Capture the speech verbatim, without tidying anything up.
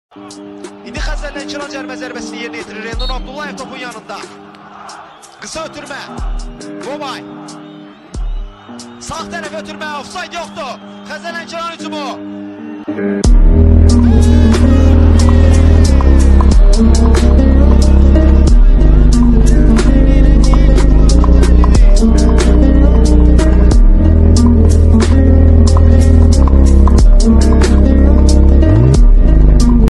İndi Xəzərlə Kiran cərimə zərbəsini yerinə yetirir. Elnur Abdullayev topun yanında. Qısa ötürmə. Qobay. Sağ tərəf ötürmə. Offside yoxdur. Xəzərlə Kiran hücumu.